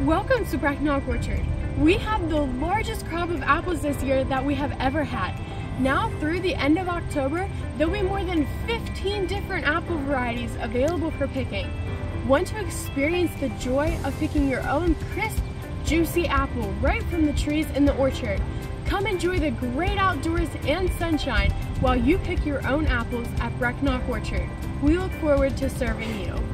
Welcome to Brecknock Orchard. We have the largest crop of apples this year that we have ever had. Now through the end of October, there'll be more than 15 different apple varieties available for picking. Want to experience the joy of picking your own crisp, juicy apple right from the trees in the orchard? Come enjoy the great outdoors and sunshine while you pick your own apples at Brecknock Orchard. We look forward to serving you.